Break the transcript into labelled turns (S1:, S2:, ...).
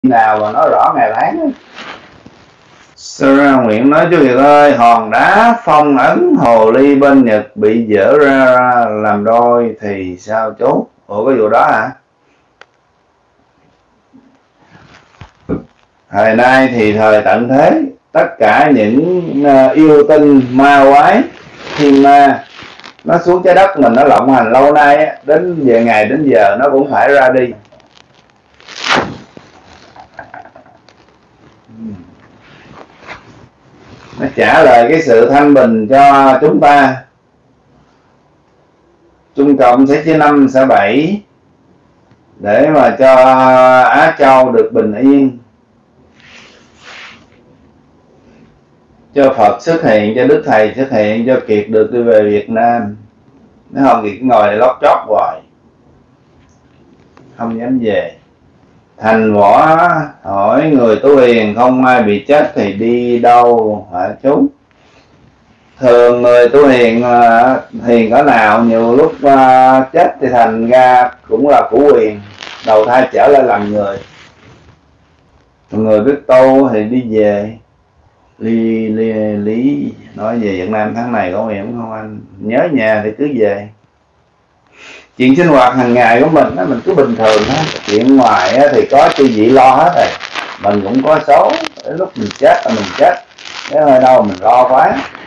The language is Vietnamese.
S1: nào mà nói rõ ngày tháng. Sơ ra nguyện nói chú Việt ơi, hòn đá phong ấn hồ ly bên Nhật bị dỡ ra làm đôi thì sao chú? Ủa cái vụ đó hả? Thời nay thì thời tận thế, tất cả những yêu tinh ma quái thiên ma nó xuống trái đất mình, nó lộng hành lâu nay, đến về ngày đến giờ nó cũng phải ra đi. Nó trả lời cái sự thanh bình cho chúng ta. Trung Cộng sẽ chia 5 sẽ 7 để mà cho Á Châu được bình yên, cho Phật xuất hiện, cho Đức Thầy xuất hiện, cho Kiệt được đi về Việt Nam. Nếu không Kiệt ngồi để lót chót hoài, không dám về. Thành Võ hỏi người tu hiền không ai bị chết thì đi đâu hả chú? Thường người tu hiền hiền cỡ nào nhiều lúc chết thì thành ra cũng là củ quyền, đầu thai trở lại làm người. Người biết tu thì đi về. Lý nói về Việt Nam tháng này có hiểm không anh? Nhớ nhà thì cứ về. Chuyện sinh hoạt hàng ngày của mình mình cứ bình thường hết. Chuyện ngoài thì có chư vị lo hết rồi. Mình cũng có số, đến lúc mình chết là mình chết, nếu ở đâu mình lo quá.